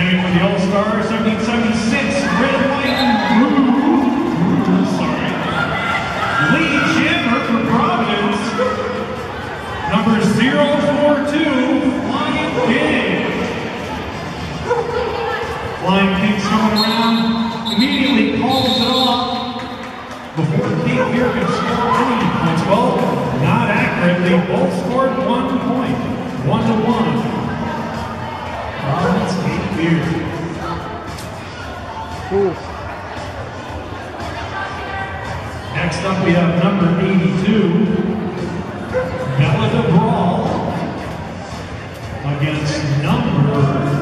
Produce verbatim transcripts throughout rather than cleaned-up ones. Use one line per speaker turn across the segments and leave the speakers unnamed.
jamming for the All-Stars, seventeen seventy-six, red, white, and blue. Blue, sorry. Lead jammer for Providence, number zero four two, Flying King. Flying King's coming around, immediately calls it off before Cape Fear can score any points. Well, not accurate. They both scored one point, one to one. Providence, Cape Fear.
Ooh.
Next up, we have number eighty-two, Bella de Brawl, against number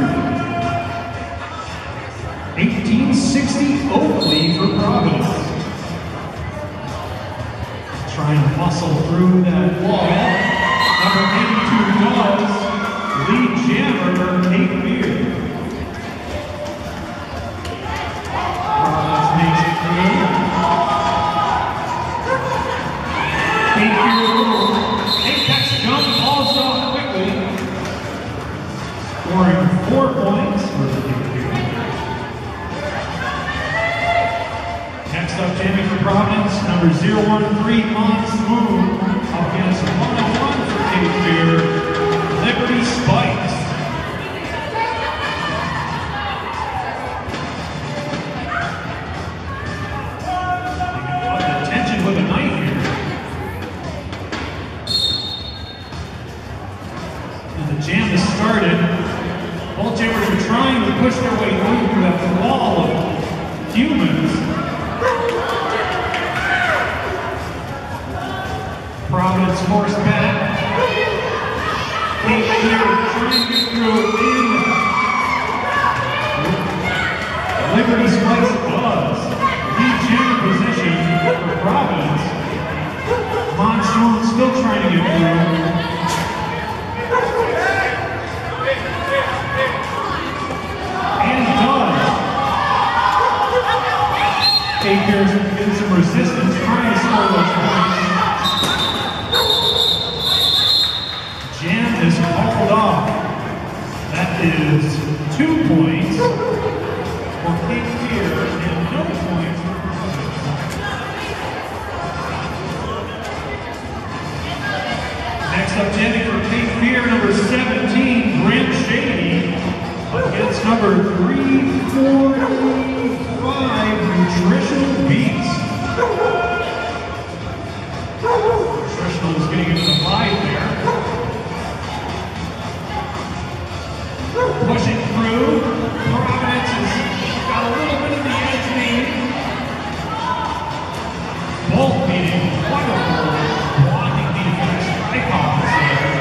eighteen sixty Oakley for Providence. Trying to muscle through that wall. Number eighty-two does. Lead jammer, Cape Fear. Providence makes it through. Cape Fear little apex jump, falls off quickly. Scoring four points for the Cape Fear. Next up, jamming for Providence, number zero one three, Mons Moon, up against one oh one for Cape Fear, Liberty Spikes. Up the tension with a knife here. And the jam has started. Both jammers are trying to push their way through that wall of humans. Providence forced back. Cape Fear trying to get through in. Liberty Spikes does. Lead jammer position for Providence. Monsoon still trying to get through. And does. Cape Fear's getting some resistance, trying to score those points. Jam is called off. That is two points for Cape Fear and no points for Providence. Next up, jamming for Cape Fear, number seventeen, Grant Shady, against number three forty-five, Nutritional Beats. Nutritional is getting into the fight there. Pushing through. Providence has got a little bit of the edge lead. Both beating wonderful blocking defense. Icons there.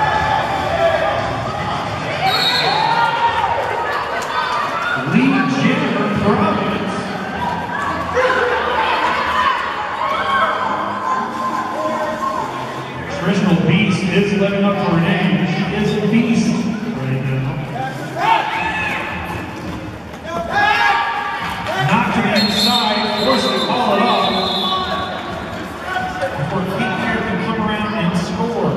Lead jammer Providence. Nutritional Beast is living up to her name. She is a beast right now. Knock to the inside, forced to call it off before Cape Fear can come around and score.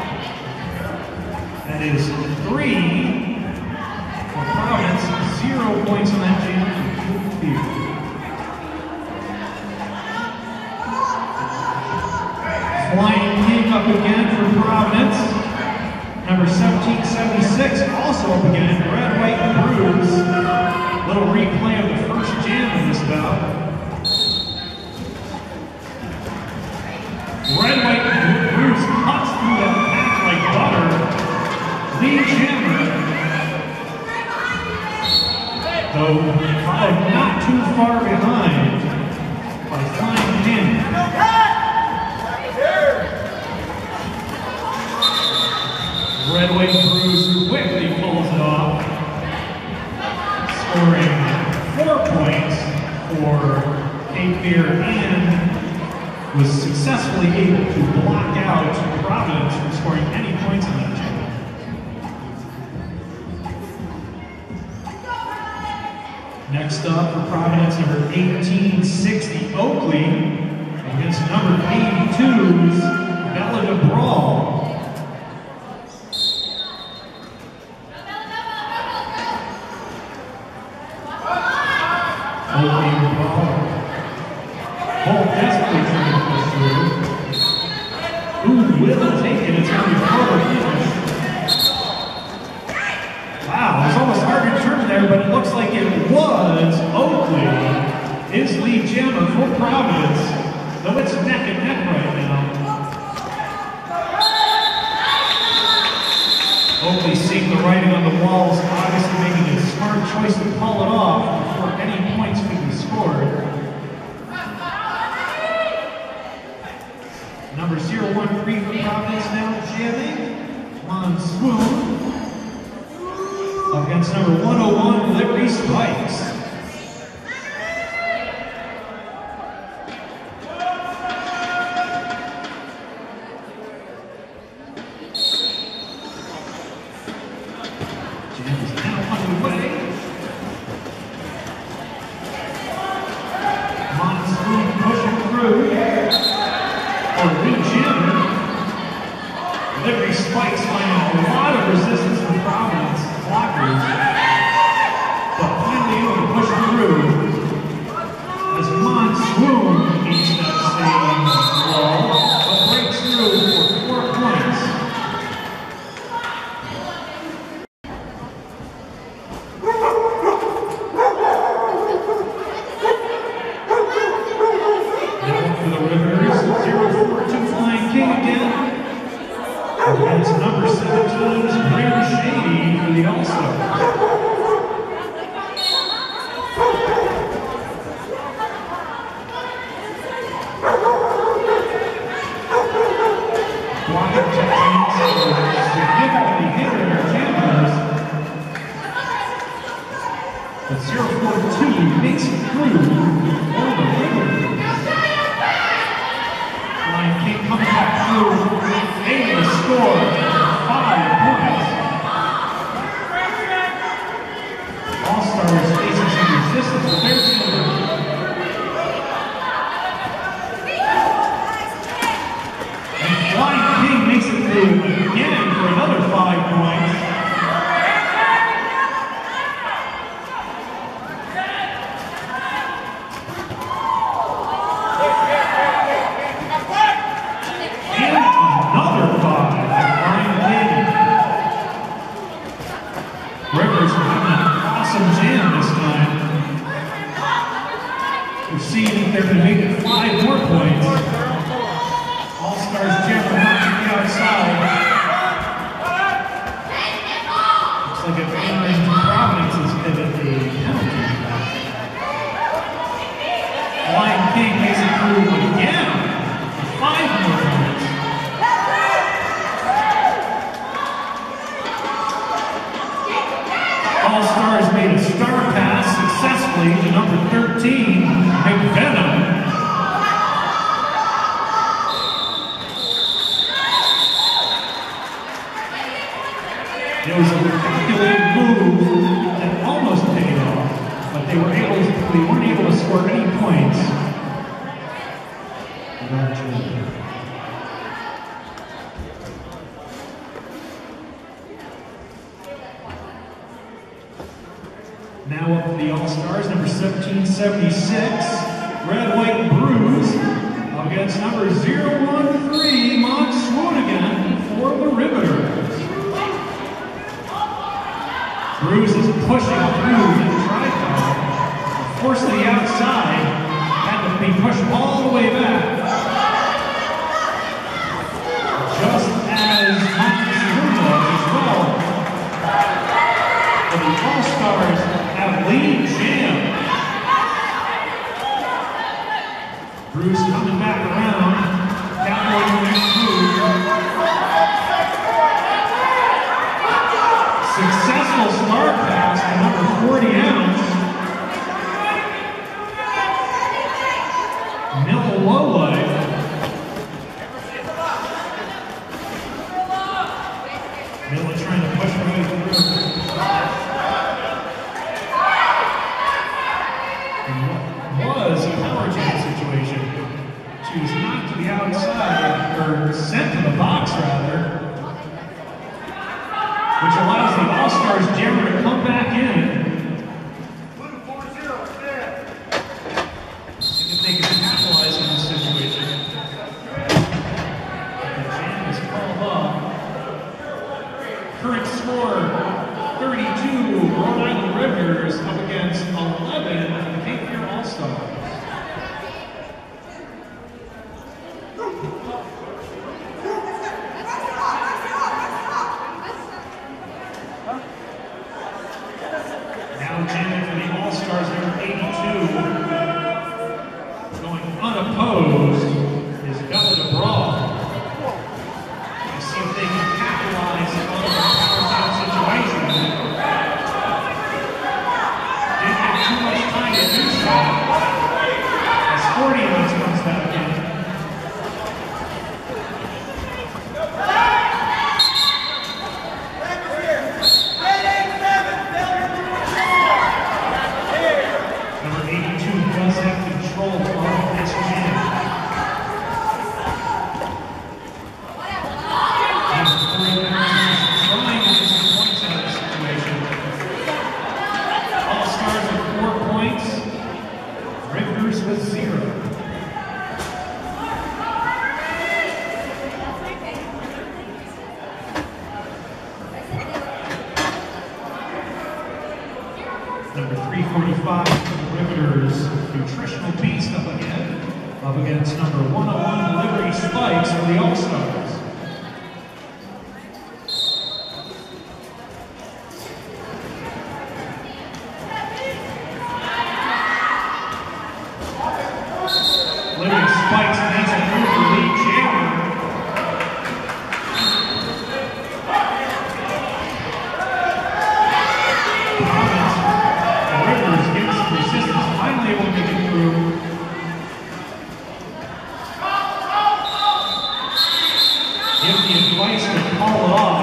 That is three for Providence, zero points on that jam for Cape Fear. Flying King up again for Providence. Number seventeen seventy-six also up again, red, white, and bruise. Little replay of the first jam in this bout. Red, white, and bruise cuts through that pack like butter. Lead jammer, though followed not too far behind by Flying King. Red, white, and bruise quickly pulls it off, scoring four points for Cape Fear and was successfully able to block out Providence from scoring any points in that game. Next up for Providence, number eighteen sixty Oakley against number eighty-two's Bella de Brawl. Opening ball. Ball desperately trying to push through. Who will take it? It's going to be forward finish. Wow, it was almost hard to determine there, but it looks like it was Oakley. Is Lee Jammer for Providence, though it's neck and neck right now. Oakley seeing the writing on the walls, obviously making a smart choice to call it off before any points could be scored. Number zero one three for Providence now jamming. Monsoon against number one oh one, Liberty Spikes. Liberty Spikes finding a lot of resistance from Providence blockers, but finally able to push through as Monsoon meets that same wall, but breaks through for four points. Now for the Rivers, zero four two Flying King again. Against number seventeen's Graham Shady for the All-Stars. Blocking techniques significantly hinder their cameras. But zero four two makes it through for the Rivers. Flying King comes back through. Able to score five points. All-Stars facing some resistance with their fielder. And Flying King makes it through again for another five points. Rivers having an awesome jam this time. We've seen if they're going to make it five more points. All-Stars jam from out to the outside. Looks like if anything, Providence is given the penalty. Flying King makes it through again. Five more points. All-Stars made a star pass successfully to number thirteen, McVenom. It was a calculated move that almost paid off, but they were able to, they weren't able to score any points. Now up to the All-Stars, number seventeen seventy-six, Red, White, and Bruise, against number zero one three, Monsoon again for the Riveters. Bruise is pushing through the tripod, forced to the outside, had to be pushed all the way back. Just as Monsoon was as well. For the All-Stars have lead jam. Bruce coming back around. Cowboy next move. Successful start pass to number forty ounce. Miller Lowlight. Miller trying to push her way through. Was a power jam situation. She was knocked to the outside, or sent to the box rather, which allows the All-Stars jammer to come back in. jamming for the All-Stars, number eighty-two. Going unopposed is Bella DeBraw. Let's see if they can capitalize on the power down situation. Didn't have too much time to do so. As Fortians comes back in.
Number three forty-five, Riveters, Nutritional Beast up again, up against number one oh one, Liberty Spikes for the All-Stars. Liberty Spikes makes a move for Lee Jammer. Finally able to make it through. Give the advice to call it off.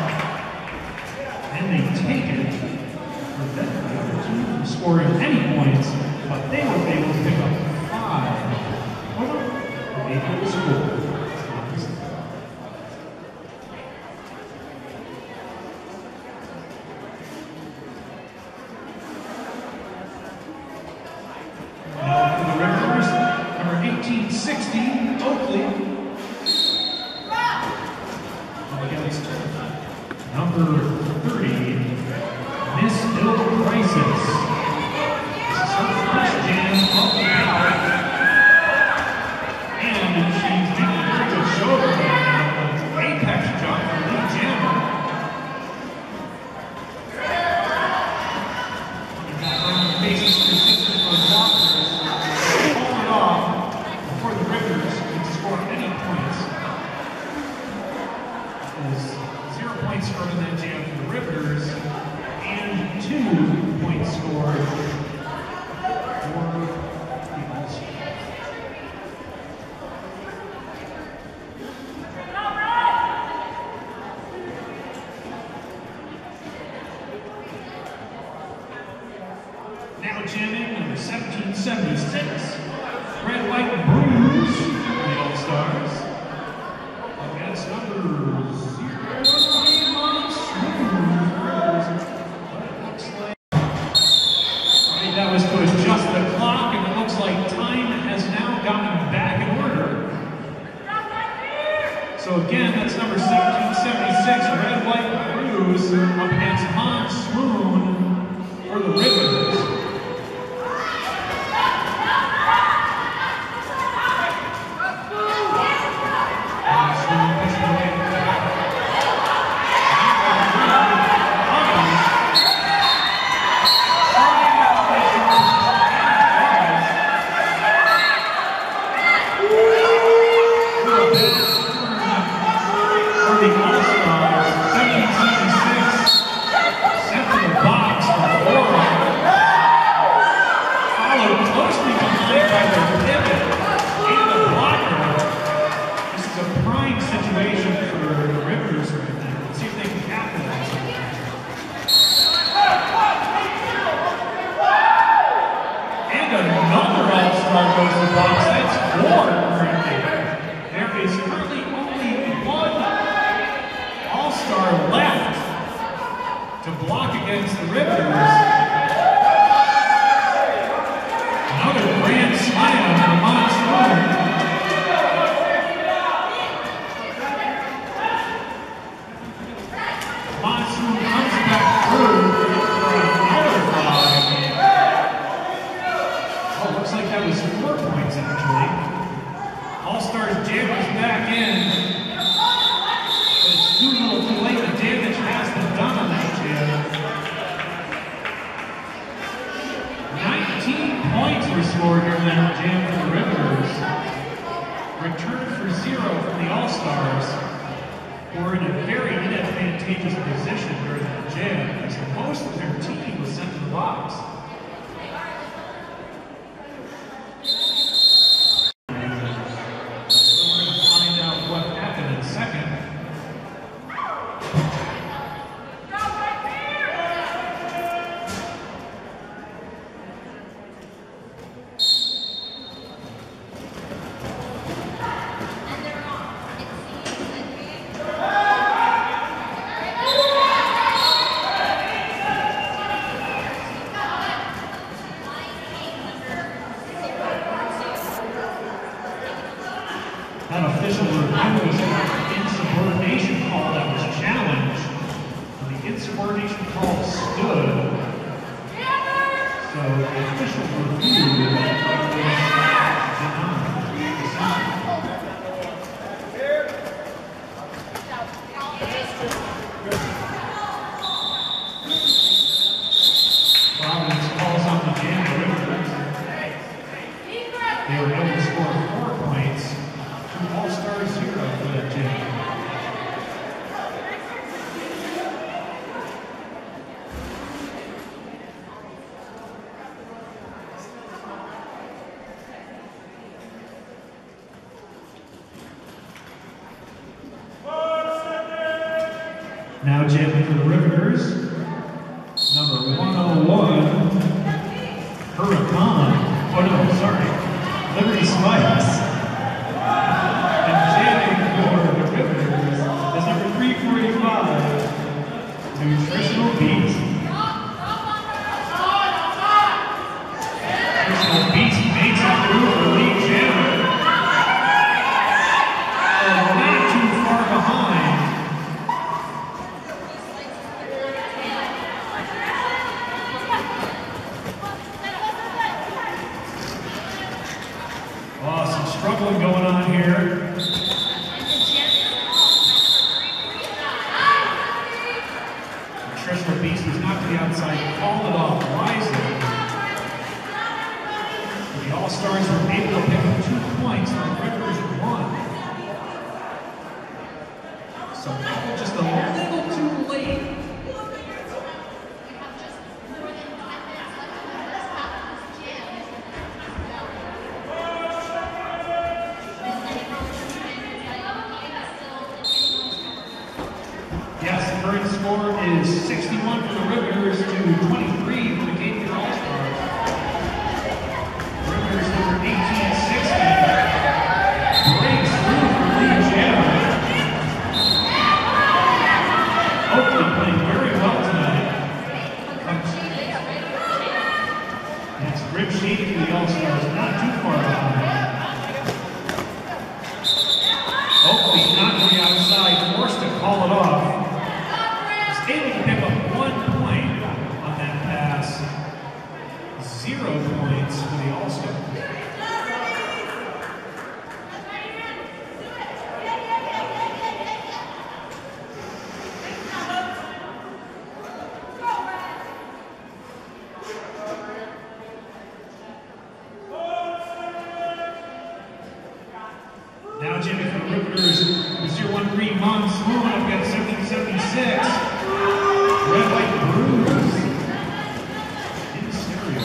And they take it. Prevent the other team from scoring any points, but they were able to pick up five. Well, they able to score. eighteen sixty, Oakley. Against number thirty, Miss Bill Crisis. This is her first jam of the bout. And she's making a very good show of her apex jump for Lee Jammer. In that round, faces persistent for blockers. Hold it off. Before the Riveters can score any points. Is zero points scored in that jam for the Riveters and two points scored for the All-Stars. Now jamming number seventeen seventy-six. Red, white, and blues for the All-Stars. Against number zero three Monsoon. But it looks like right, that was to adjust the clock, and it looks like time has now gotten back in order. So again, that's number seventeen seventy-six, Red, white, and blues up against Monsoon for the Riveters. victory score here in that jam for the Riveters. Return for zero from the All-Stars, who were in a very inadvantageous position during that jam, as most of their team was sent to the box. That official review was an insubordination call that was challenged. And the insubordination call stood. So the official review was denied. Providence calls on the jam the Riveters. They were able to score four points. All-Star zero for that jam. Now jamming for the Riveters, number one oh one, Huracan. Oh no, sorry, Liberty Spikes. Nutritional Beast. Nutritional Beast makes it through for lead jammer. Oh, not too far behind. Oh, some struggling going on here. Nutritional Beast was knocked to the outside, called it off wisely. The All-Stars were able to pick up two points, the Riveters won. So just a little too late. Yes, the current score is sixty-one for the Riveters to twenty-three for the Cape Fear All-Stars. Riveters number eighteen sixty breaks through for lead jammer. Oakley playing very well tonight. It's Rip Sheedy for the All-Stars, not too far behind. Oakley knocked to the outside, forced to call it off. Able to pick up one point on that pass. Zero points for the All-Stars. Now Jimmy for the Riveters, zero one Green Monks, moving up against seventeen seventy-six. Red, white, Bruise in stereo.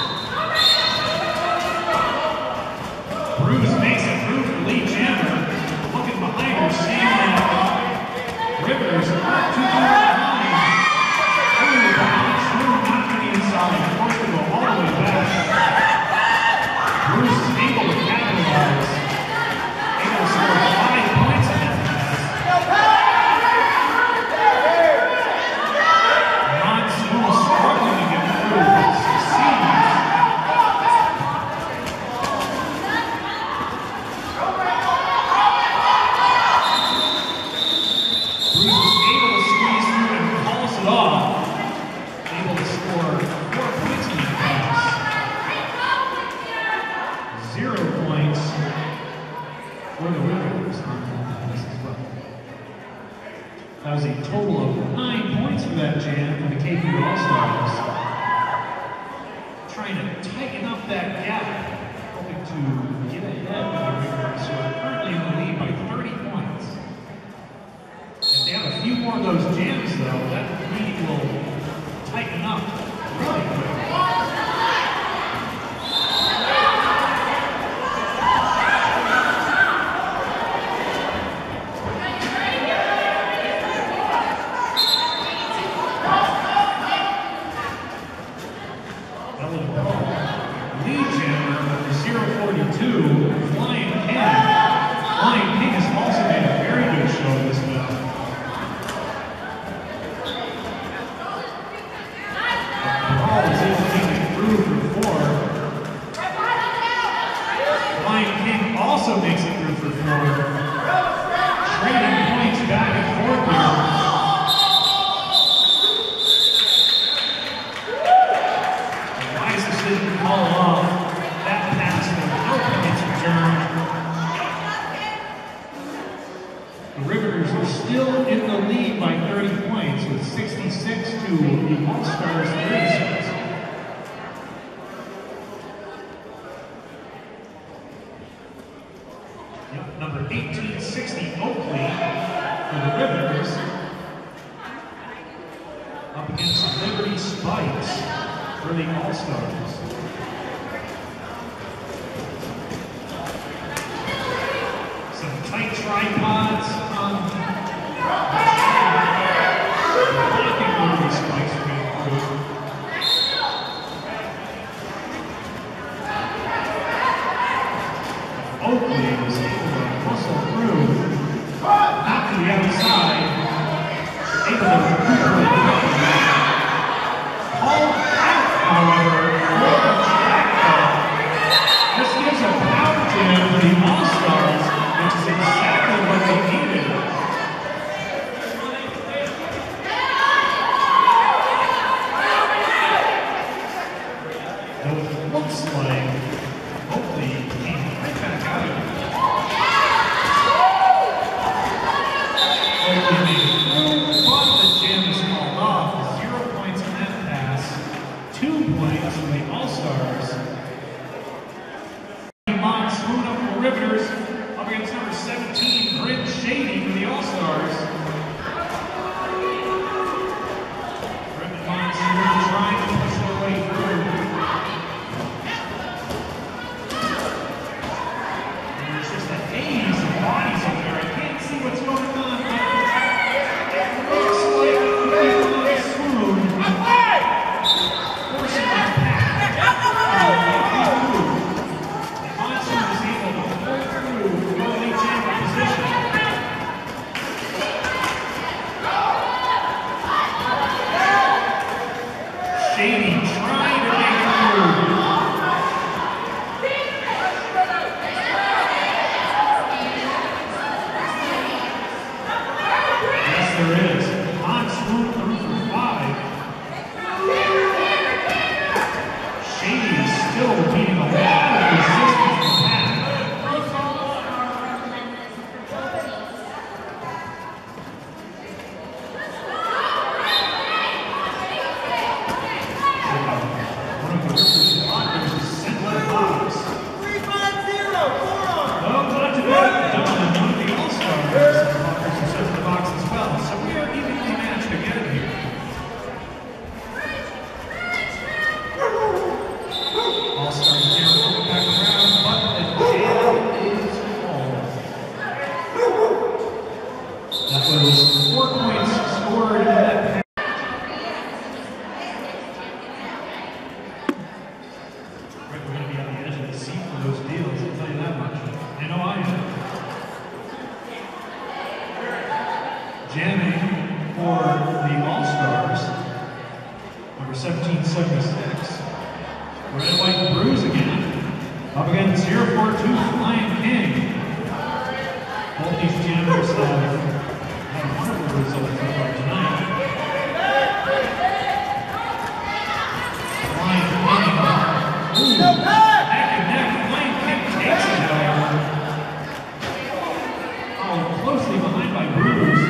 Bruise makes it through for lead jammer. Looking behind her, seeing that Riveters are too far behind. Ooh, behind through, not to the inside. Forced to go all the way back. Bruise is able to capitalize. Able to score five points on that pass. trying to tighten up that gap, hoping to get ahead of the Rivers, who are currently in the lead by thirty points. If they have a few more of those jams, though, that lead will tighten up really quick. eighteen sixty Oakley for the Rivers up against Liberty Spikes for the All-Stars. Some tight tripods on blocking Liberty Spikes from getting through. Oakley was able to muscle through, not to the outside, able to recuperate quickly. Called out, however, for the track ball. This gives a power jam for the All-Stars, which is exactly what they needed. Though it looks like Oakley came right back out of it. But the jam is called off. Zero points on that pass. Two points for the All-Stars. Monsoon up for Rivers. Up against number seventeen, Brent Shady for the All-Stars. Brent Monsoon trying to push their way through. There's just a haze of bodies up there. I can't see what's going on. Jamming for the All-Stars, number seventeen seventy-six. Red, white, and bruise again. Up against zero four two Flying King. Both these jammers have had wonderful results so far tonight. Flying King. Ooh, neck and neck. Flying King takes it, however. Followed closely behind by Bruise.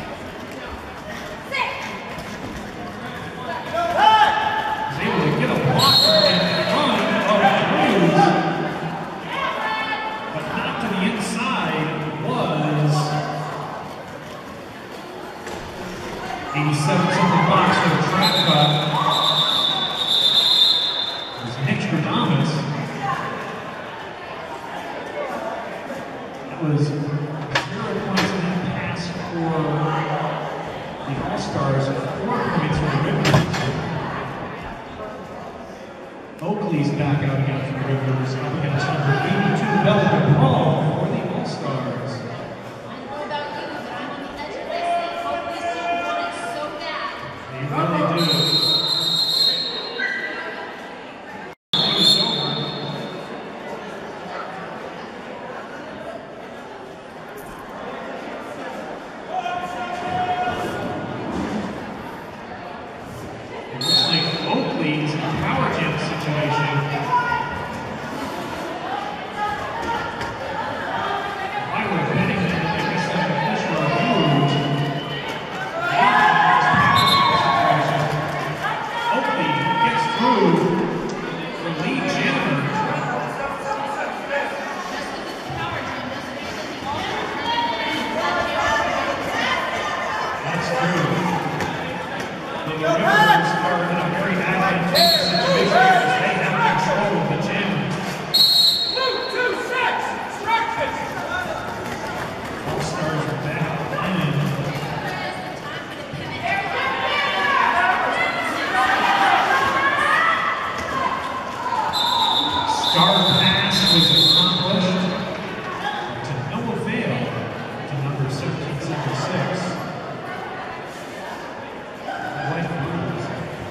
Get a Oakley's back out again for the Rivers, up against number eighty-two, Bella DePaul for the All-Stars.
I don't know about you, but I'm on the edge of this thing. Oakley's team want it so bad.
They really do. It's over. It looks like Oakley's in a power gym situation. If I were betting them, I guess like a fish or a huge. Oakley gets through the lead jammer. That's true. But the Rivers are in a very advantageous situation because they have control of the jammer. All-Stars are back in. Star pass was accomplished to Noah Vale to number seventeen seventy-six. White Blues.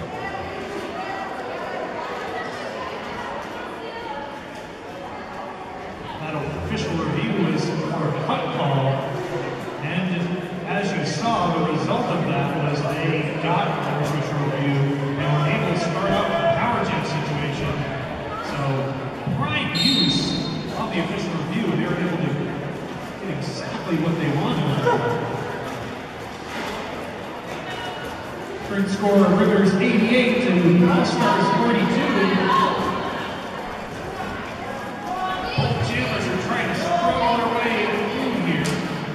That official review was for a cut call, and as you saw, the result of that was they got an official review and were able to start up a power gym situation. So, prime use of the official review, they were able to get exactly what they wanted. Current score, Rivers eighty-eight to All-Stars forty-two. Both jammers are trying to struggle their way through here.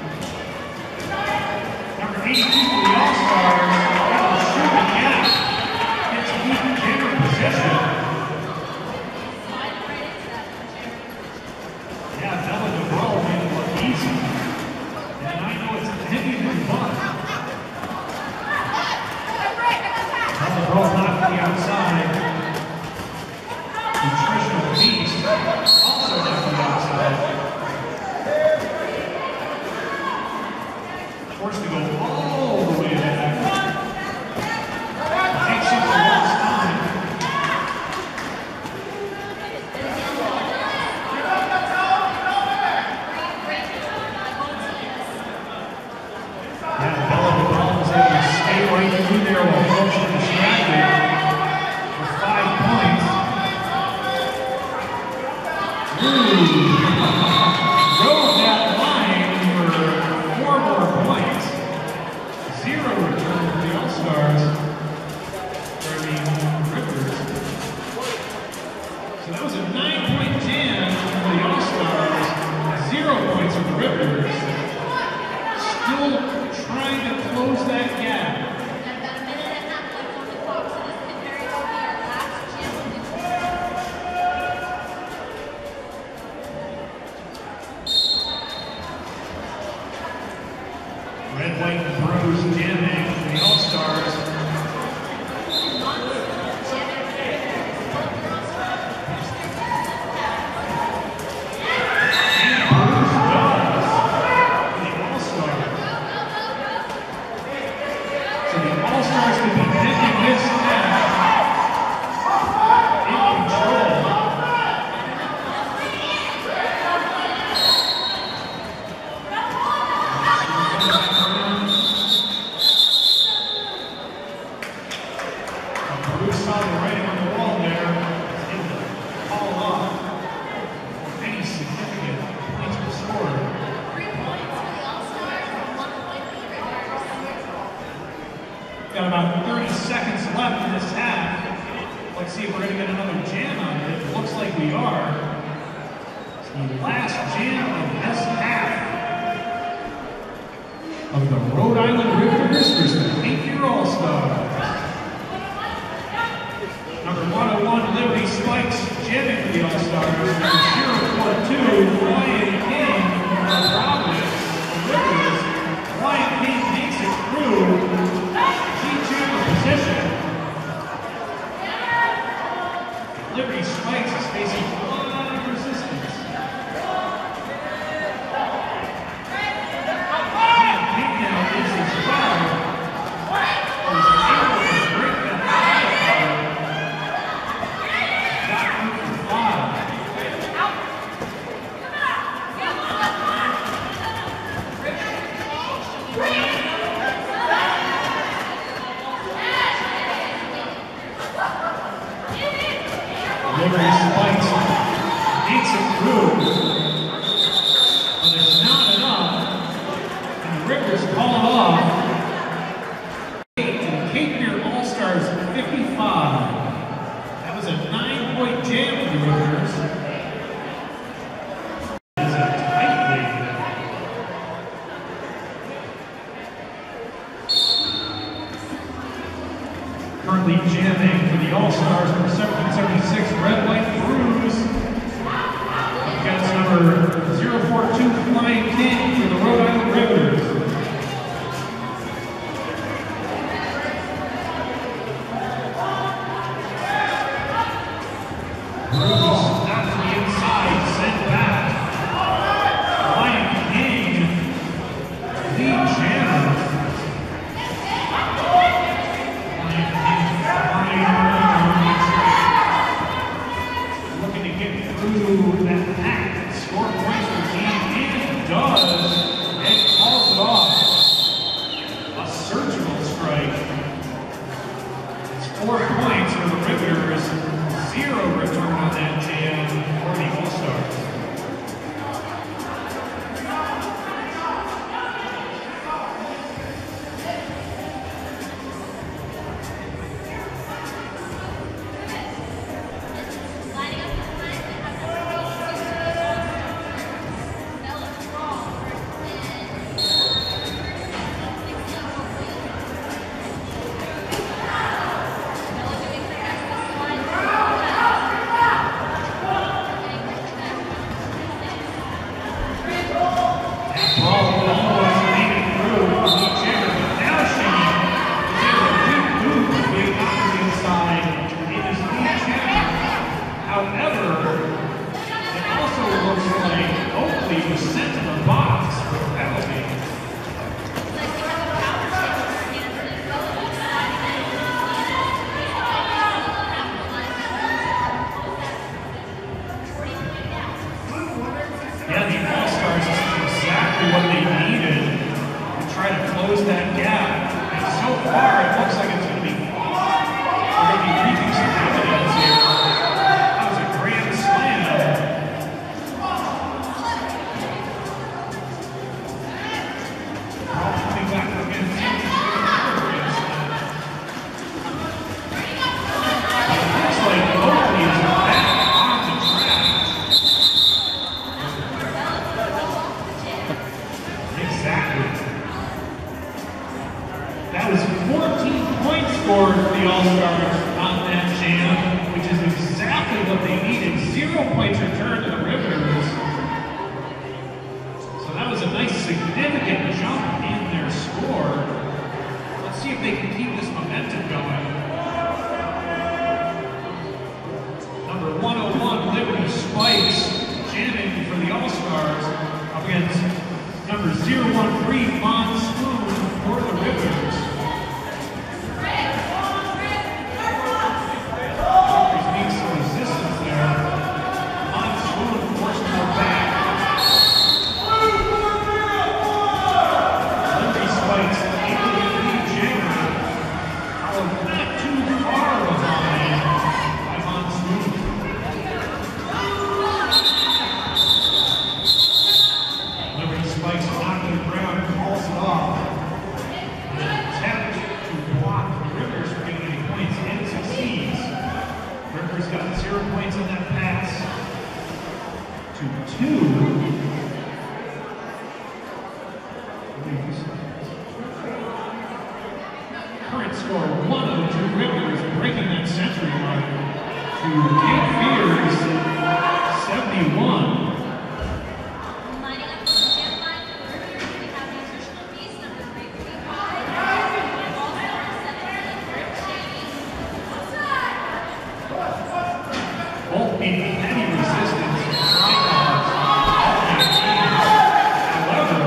Number eighty-two for the All-Stars, able to shoot again. Gets weak jammer position. Yeah, Bella DePaul made it look easy. And I know it's a heavy than fun. Bella DePaul knocked to the outside. Nutritional Beast also knocked to the outside. Forced to go all the way back. Can't shoot the last time. Yeah, Bella DePaul was able to stay right through there while folks were distracted for five points. Ooh. Rode that line for four more points. Zero return for the All-Stars. Or, I mean, Rivers. So that was a nine-point jam for the All-Stars. Zero points for the Rivers. Still trying to close that gap.
I've got a minute and a half left on the clock, so this could very well be our last chance to do
Red, white, and bruised jamming for the All-Stars. And Bruce does for the All-Stars. So the All-Stars could be ending this match in control. Bruce saw the writing on the wall there. Was able to call off for any significant points were scored.
three points for the All-Stars and one point for the Rivers.
Got about thirty seconds left in this half. Let's see if we're going to get another jam out of it. It looks like we are. It's the last jam of this half of the Rhode Island Rivers versus the eight-year All-Stars. Number one oh one, Liberty Spikes, jamming for the All-Stars. Number zero four two, Ryan King for Providence. The Rivers, Ryan King makes it through. Key jammer position. Liberty Spikes is facing a lot of resistance. Pink now is his foul. He's able to break that high foul. Got him for five. Liberty Spikes makes it through, but it's not enough, and the Rivers call it off. To Cape Fear All-Stars fifty-five. That was a nine-point jam for the Rivers. It's a tight lead. Currently jamming for the All-Stars number seventeen seventy-six, Red White Brews. Against number zero four two, Flying King for the Rhode Island Rivers. Brews out to the inside, sent back. Flying King, lead jammer. Looking to get through that pack and score points for the team, and does, and calls it off. A surgical strike. It's four points for the Rivers, zero return on that jam for the All-Stars.
Lining up the front, we have number Bella Strong and Bella doing her best to slide
That ball almost made it through the jammer, but now she is able to keep moving, being out to the inside. It is the jammer. However, it also looks like Oakley was sent to the box for a penalty.
like we have a power shift in our hands and Bella keeps sliding in. forty point down.
Yeah, the All-Stars is exactly what they needed to try to close that gap. And so far, it looks like it's going to be, we're going to be reaping some dividends here. That was a grand slam. All coming back again. It looks like Oakley is back on the track. Exactly. That was fourteen points scored for the All-Stars on that jam, which is exactly what they needed. Zero points returned to the Rivers. So that was a nice significant jump in their score. Let's see if they can keep this momentum going. Number one oh one, Liberty Spikes, jamming for the All-Stars up against number zero one three, Monsoon for the Rivers. Rivers needs some resistance there. Monsoon forced her back. Liberty Spikes able to lead jammer. However, not too far behind by Monsoon. Liberty Spikes knocked to the ground and calls it off. An attempt to block the Rivers from getting any points and succeeds. Rivers got zero points on that pass to two. Current score one oh two, Rivers breaking that century mark to Cape Fear's seventy-one.
Lining up the jam line for the Rivers, we have nutritional piece number three forty-five. All-Star seventeen, Rick Cheney.
meeting heavy resistance from Triclops. However,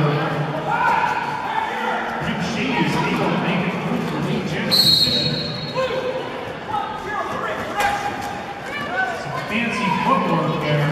Rick Shady is able to make it through for lead gem position. Some fancy footwork there.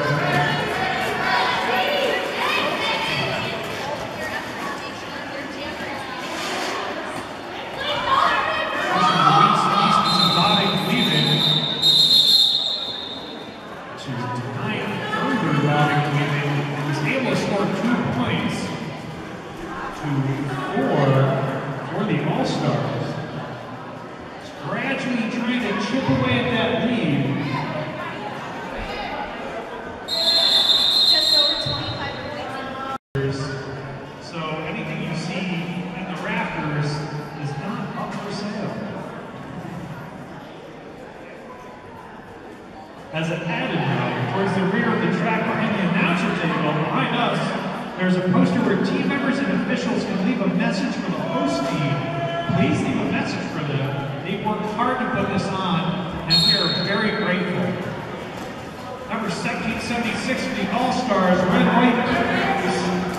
As an added note, towards the rear of the track behind the announcer table, behind us, there's a poster where team members and officials can leave a message for the host team. Please leave a message for them. They worked hard to put this on, and we are very grateful. Number seventeen seventy-six for the All-Stars, Red White Blues.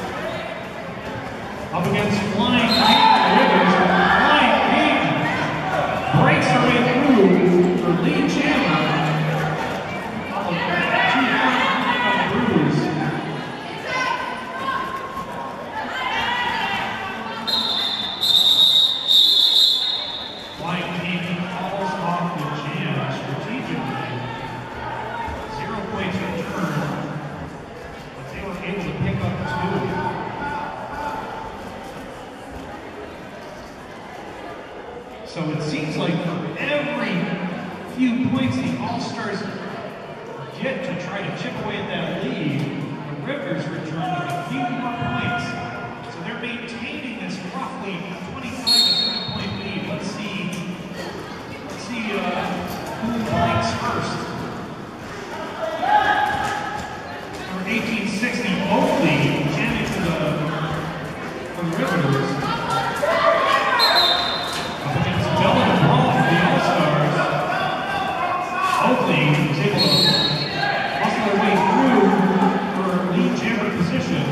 Up against Flying King Rivers. Flying King breaks her way through for Lee Chandler. So it seems like for every few points the All-Stars get to try to chip away at that lead, the Rivers return with a few more points. So they're maintaining this roughly twenty-five to thirty point lead. Let's see, let's see uh, who blinks first. Number eighteen sixty, Oakley, jamming for the, for the Rivers. Oakley is able to muscle their way through for lead jammer position.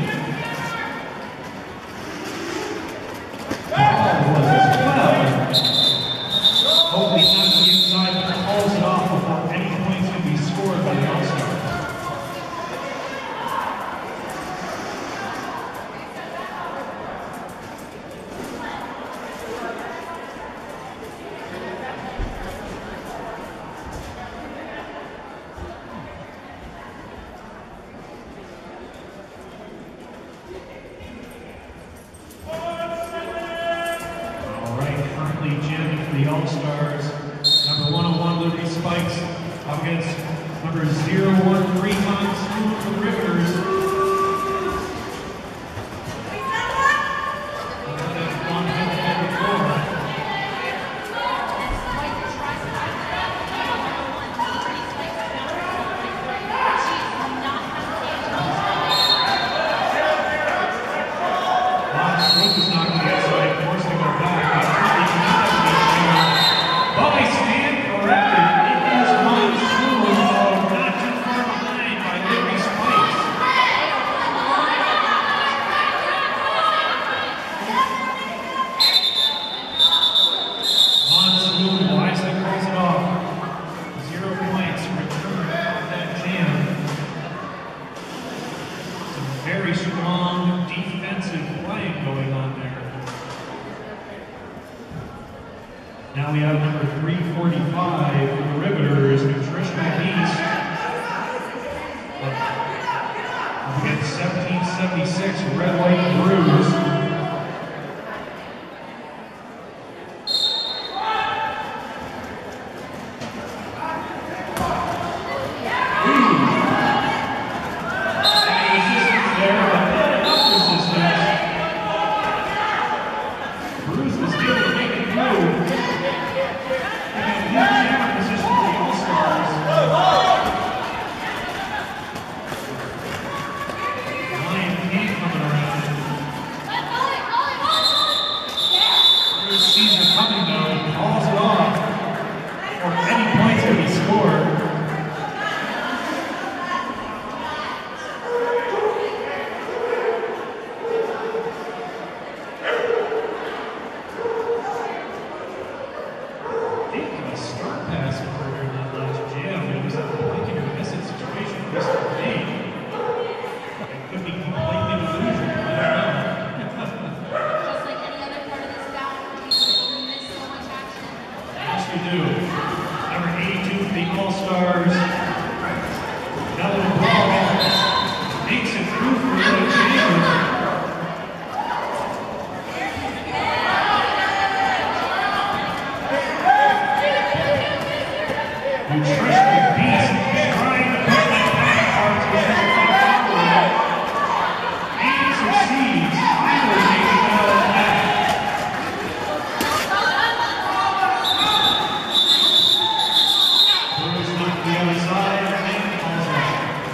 Ball was as well. Oakley knocks the inside but calls it off before any points can be scored by the All-Stars. The All-Stars, number one oh one Liberty Spikes, up against number zero one three Mon Swoon for the Rivers. Very strong defensive playing going on there. Now we have number three forty-five for the Riveters, Nutritional Beast. Up against seventeen seventy-six, Red White Blues.
All-Stars. Bella Brawl makes it through for the chamber. Nutritional Beast trying to put that back parts with his power and succeeds, finally taking it out of that. Bruce knocked the other side and calls out.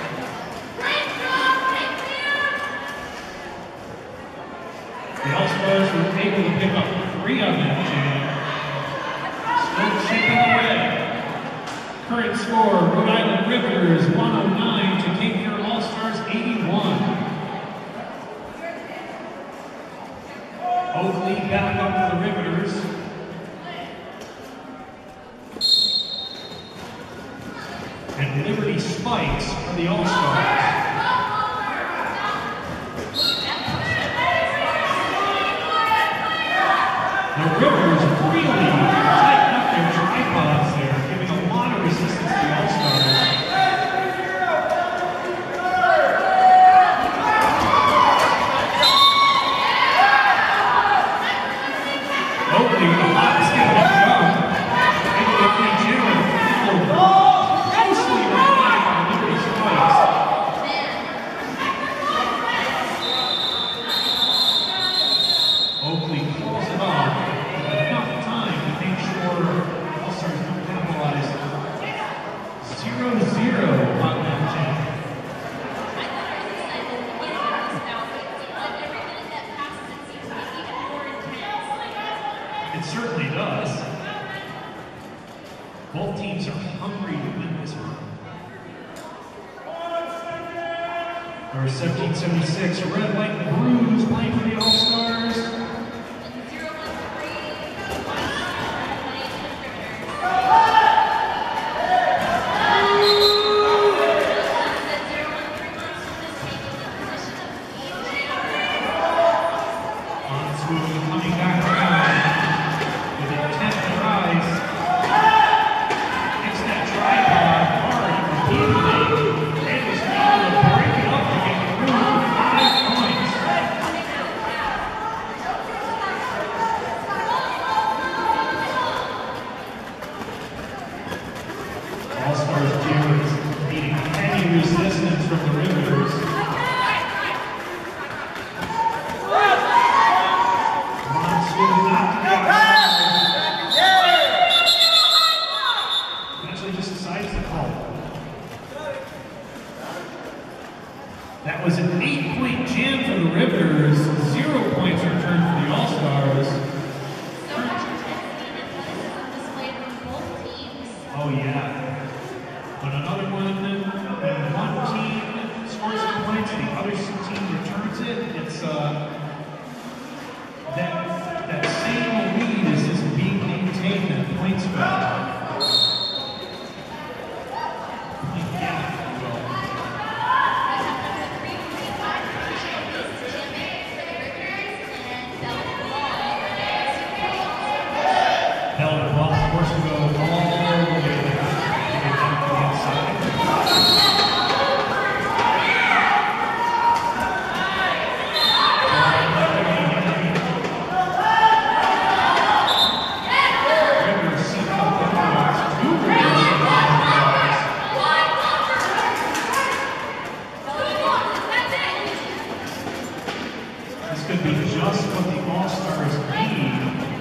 The All-Stars were able to pick up three on that jam. Still chipping away. Current score, Rhode Island Riveters one oh nine to Cape Fear All-Stars eighty-one. Oakley back up for the Riveters. And Liberty Spikes for the All-Stars. The Riveters really tighten up their tripods there, giving a lot of resistance to the All-Stars. Oakley with a hot skip and jump. Able to free Jimmer. Closely relied on Liberty Spikes. Oakley pulls it off. Enough time to make sure All-Stars don't capitalize. zero zero on that jam.
I thought I was excited at the beginning of this bout, but it seems like every minute that passes, it seems to be even more intense.
It certainly does. Both teams are hungry to win this one. Number seventeen seventy-six, Red, White, and Bruins playing for the All-Stars.
zero one three, one playing for the Riveters. That zero one three monster is taking the position of Team Jam.
On smooth, coming back around with intent to rise. Hits that tripod hard repeatedly and was able to break it up to get through for five points. All-Stars Jammers meeting heavy resistance from the Riveters. Monsoon knocked the outside. Eventually just decides to call it. That was an eight-point jam for the Riveters. Zero points returned for the All-Stars.
So much intensity and athleticism displayed from both teams.
Oh yeah. When another one, when one team scores some points and the other team returns it, it's uh that that same lead is just being maintained at point spread. Yeah, well.
We have number three forty-five, Nutritional Beast jamming for the Riveters, and Bella Brawl for the All-Stars.
Held well, of course, we go all the way back to get down to the inside. Rivers set up the points. Two Rivers set up the points. This could be just what the All-Stars need.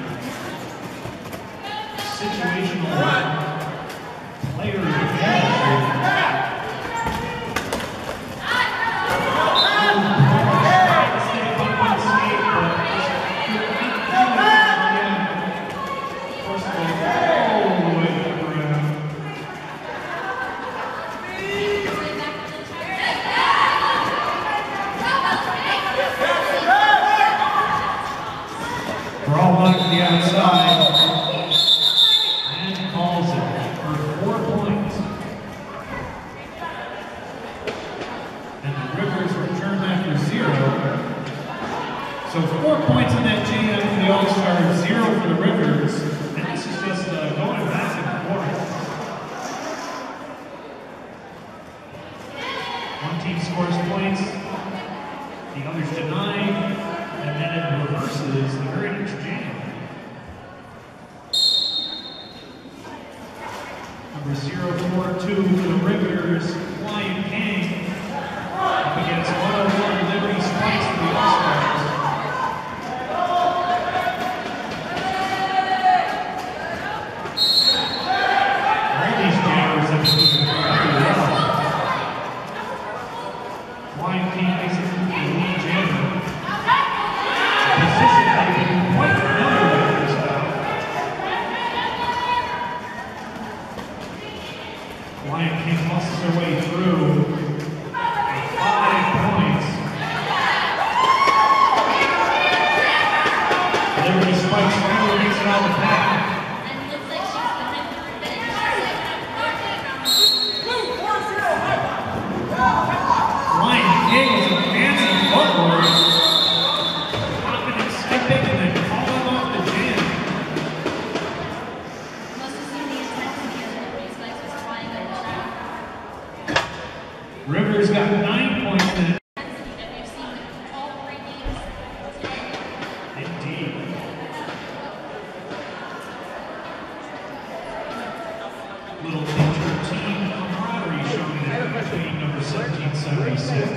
Situational player advantage. Stay up on skate, but first of all, all the way to the rim. Brawl back to the outside. And calls it for four points. And the Rivers return after zero. So four points in that jam for the All-Stars, zero for the Rivers. And this is just uh, going back and forth. One team scores points, the others deny, and then it reverses the very next jam. Number zero four two for the Riveters, Lion King, up against one oh one Liberty Spikes for the All-Stars. All these jammers have been doing pretty well. Lion King basically the lead jammer. Position they've been quite familiar with this time. Lion King muscles their way through. Five points. Liberty Spikes finally makes it out of the pack.
And looks like she's going to finish
Lion King was advancing forward. Confident skipping and then calling off the jam.
Must have seen the intensity of the Liberty Spikes was flying over the shot.
Rivers got nine points in it.
Intensity that we've seen in all three games today.
Indeed. Little inter-team camaraderie showing there between number seventeen seventy-six.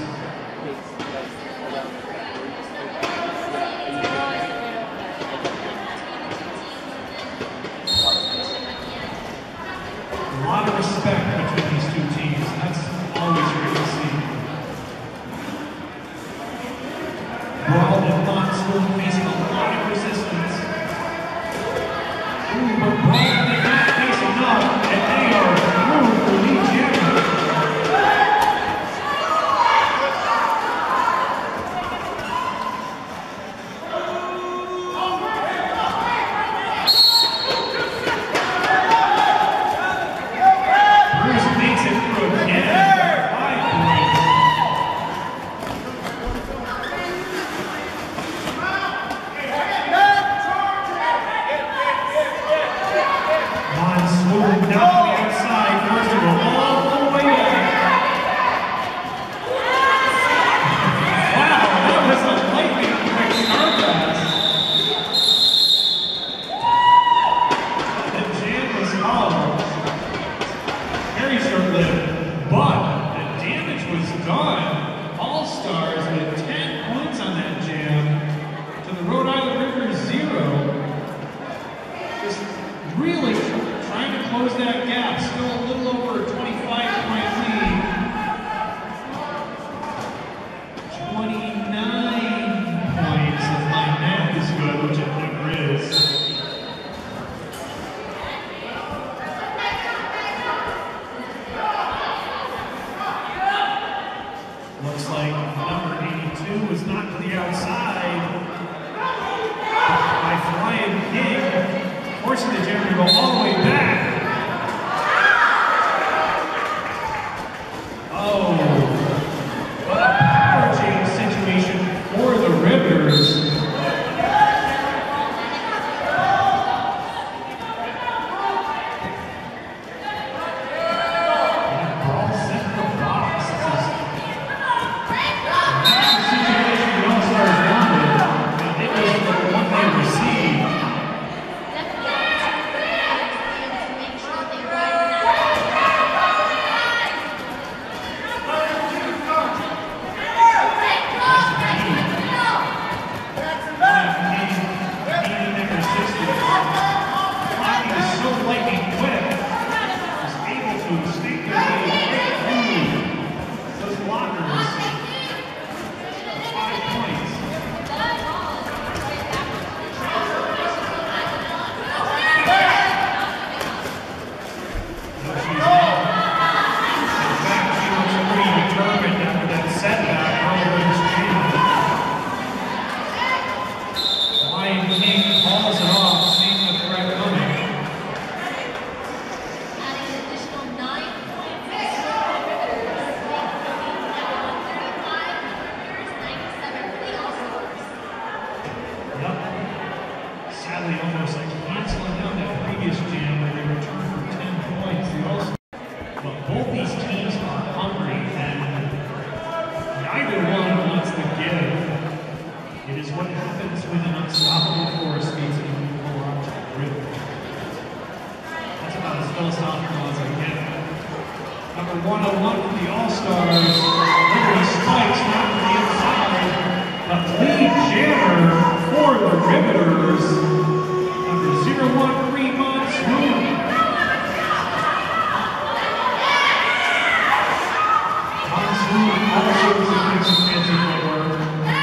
A lot of respect between these two teams. That's always great to see. Brawl and Monsoon facing a lot of resistance. Ooh, but Brawl did not face enough, and they are through for lead jammer. Bruce makes it through again. Five points. Monsoon down to the outside, forced to go all the way back. Wow, that was a lightning quick start pass. The jam was called. Very short-lived, but the damage was done. All-Stars with ten points on that jam to the Rhode Island Rivers zero. Just really trying to close that gap. Still a little over a twenty-five point lead. twenty-nine points if my math is good, which I think it is. Looks like number eighty-two was knocked to the outside by Lion King, forcing the jam to go all the way back. Oh, what a power change situation for the Rivers. And Brawl set the box. This is not the situation the All-Stars wanted, and it was the one they received.
Definitely to make sure they ride that. Lion King calls it off, seeing the threat coming. Adding an additional nine points to the score of the Rivers, making the lead now one thirty-five for the Rivers, ninety-seven for the All-Stars.
Yep. Sadly, almost like canceling out that previous jam where they returned for ten points. The All-Stars. But both these teams are hungry, and Number one oh one for the All-Stars. Liberty Spikes down to the inside. But Lee Jammer for the Riveters. Number zero one Fremont Swoon. Tom Swoon also was doing some fancy footwork.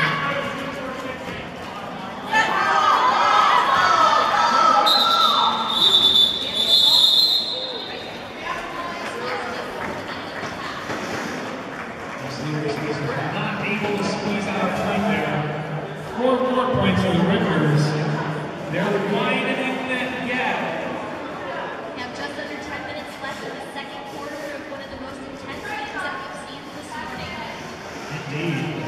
Not able to squeeze out a point there. Four more points for the Riveters. They're widening that gap.
We have just under ten minutes left in the second quarter of one of the most intense games that we've seen this morning.
Indeed.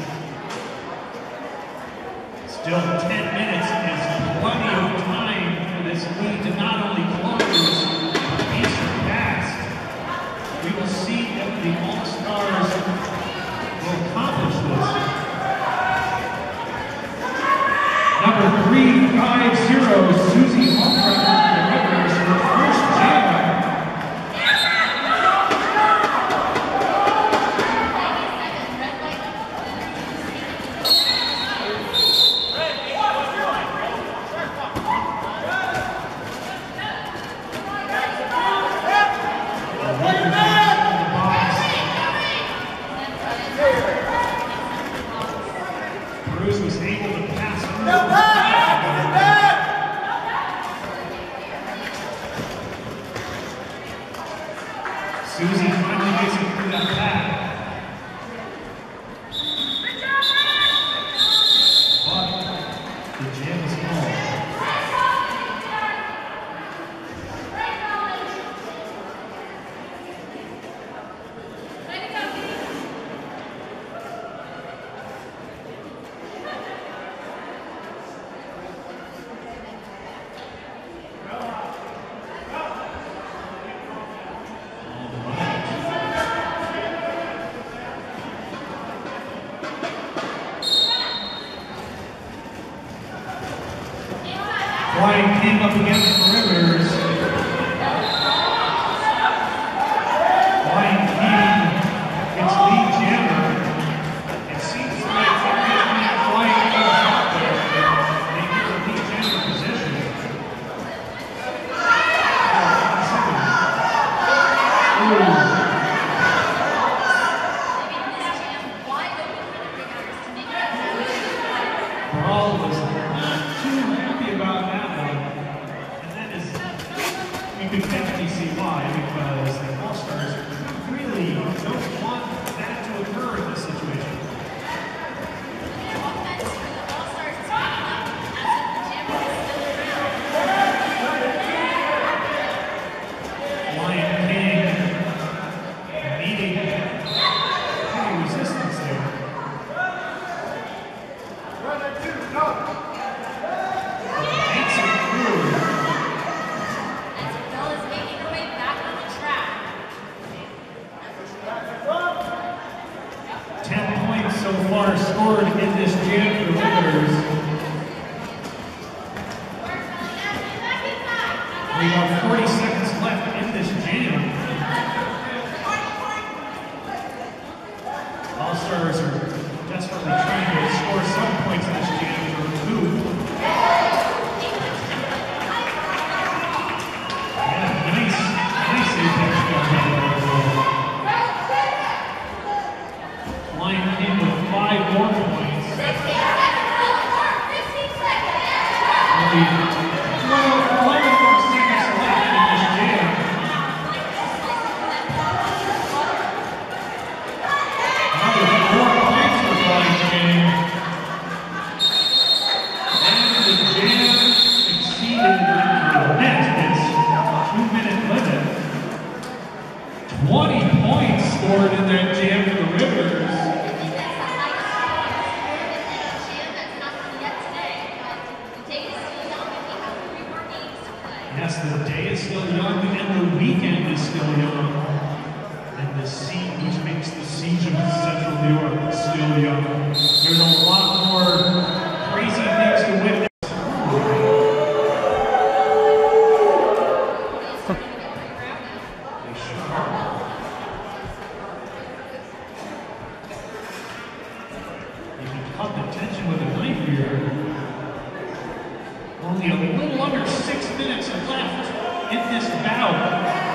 Still ten minutes is plenty of time for this lead to not only close, but be surpassed. We will see if the All-Stars will accomplish this. Number three five zero, Susie Holmgren for the Riveters, her first jam. Bruce was able to pass him. Susie finally gets it through that back. But the jam is called. Brian came up against the Riveters. Brian King gets lead jammer. It seems like every time Brian goes out there, they get the lead jammer position. Brawl was not too happy about that one. And that is, you can definitely see why, because the All-Stars really don't want that to occur in this situation. Lion King needing heavy resistance there. Makes it through.
Bell is making her way back on the track.
Ten points so far scored in this jam for the Riveters. We have forty seconds left in this jam. All-Stars are desperately trying to score some points in this jam for two. Yeah, nice, nice apex job by the Riveters. Lion King with five more points. Only twelve, eleven more seconds left in this jam. Another four points for Lion King. And the jam exceeded the net its two-minute limit. twenty points scored in that jam for the Riveters. Yes, the day is still young and the weekend is still young. And the siege, which makes the siege of Central New York still young. There's a lot more crazy things to witness. They sure are. minutes left in this bout.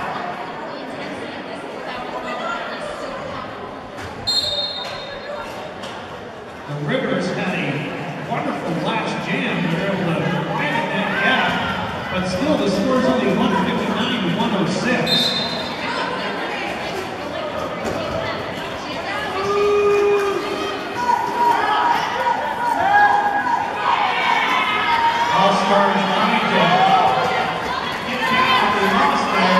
The Rivers had a wonderful last jam. They were able to widen that gap, but still the score is only one fifty-nine to one oh six. All-Stars trying to get back what they lost there.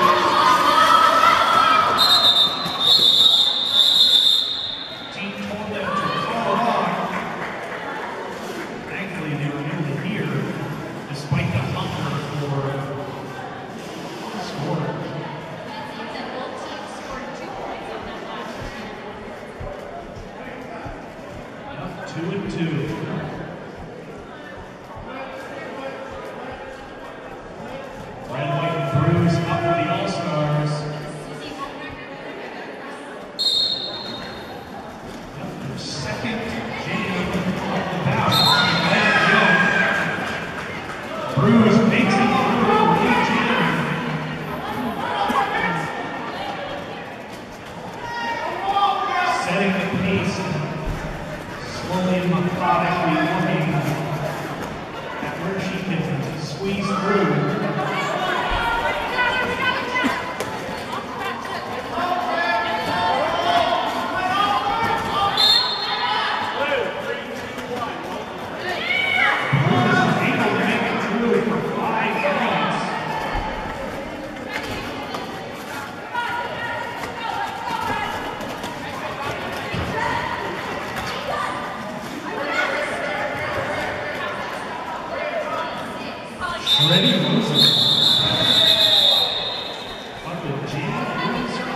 Team told them to follow on. Thankfully, they were able to hear, despite the hunger for scoring.
It seems that both teams scored two points on that last
Yep, two and two. Red, white, and blues up for the All-Stars. Yep, their second jam of the bout. Bruce makes it through the lead jam. Setting the pace, slowly and methodically looking at where she can squeeze through. Ready, loser. Uncle Jam loser.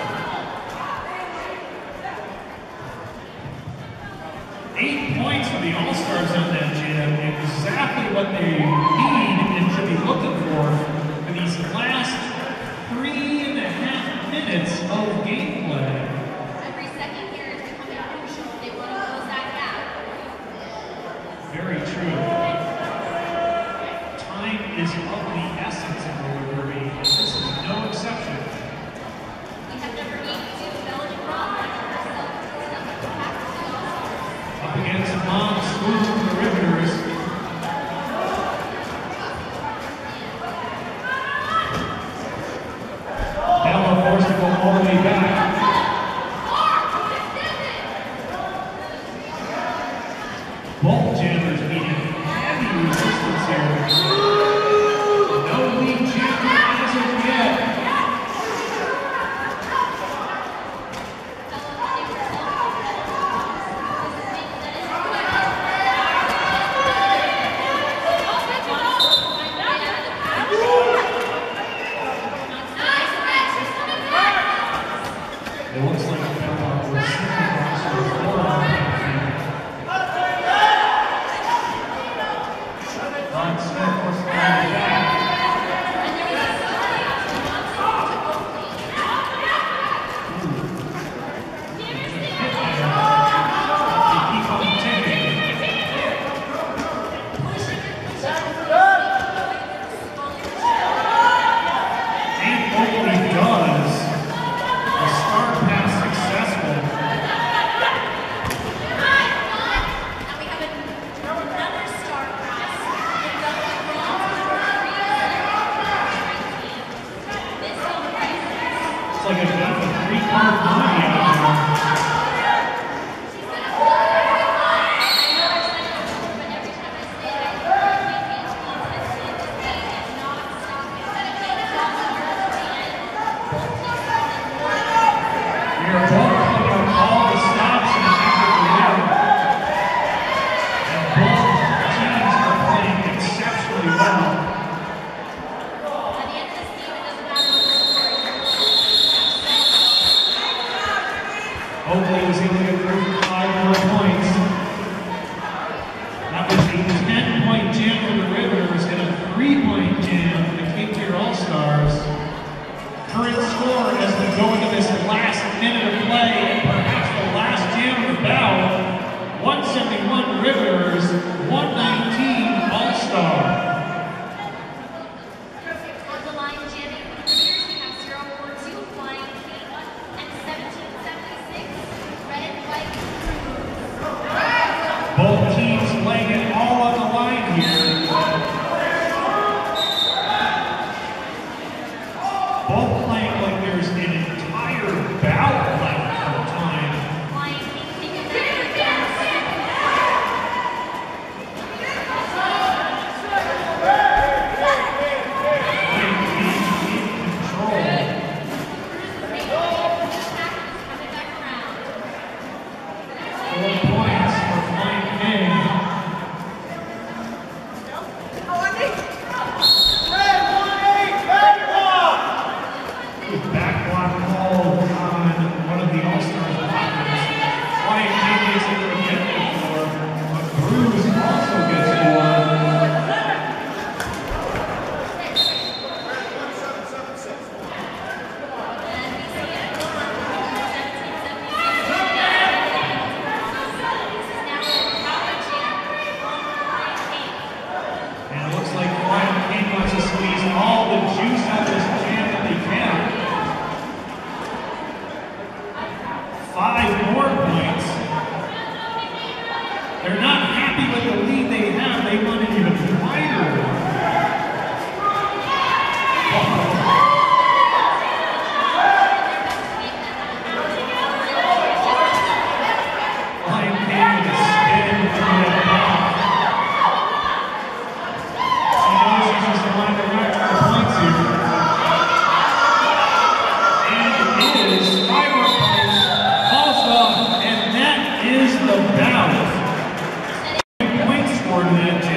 Eight points for the All-Stars on that jam. Exactly what they need and should be looking for for these last three and a half minutes of gameplay.
Every second here is becoming crucial. They want to close that gap.
Very true. Time is of the essence in roller derby, and this is no exception.
We have number eighty-two, Melody Roth,
Up against Mom Swoop from the Rivers. Bella forced to go all the way back. Both jammers meeting heavy resistance here. No lead jammer as of yet. It looks like Bella was sitting across the floor. Ron Smith was flying back. It's like a three-part movie out there. You're both picking up all the stops in the effort to win. And both teams are playing exceptionally well. Oakley was able to get through for five more points. That was a ten-point jam for the Rivers and a three-point jam for the Cape Fear All-Stars. Current score as we go into this last minute of play and perhaps the last jam of the bout, one seventy-one Rivers, one nineteen All-Star.
Both teams laying it all on the line here. Both playing like there's an entire bout left of time.
Lion King taking another guess.
Lion King in control.
Coming back around.
Four points for Lion King. Back block called on one of the All-Stars blockers. Lion King gets it again before, but Bruce also gets one.
And we see it. This is now a power jam on Lion King.
And it looks like Lion King wants to squeeze all the juice out of this jam that they can. Five more points. They're not happy with the lead they have. They want it even wider. Lion King with a spin through the block. He knows he just wanted to rack the points here. And it is fiber points also, and that is the bout. Points scored in that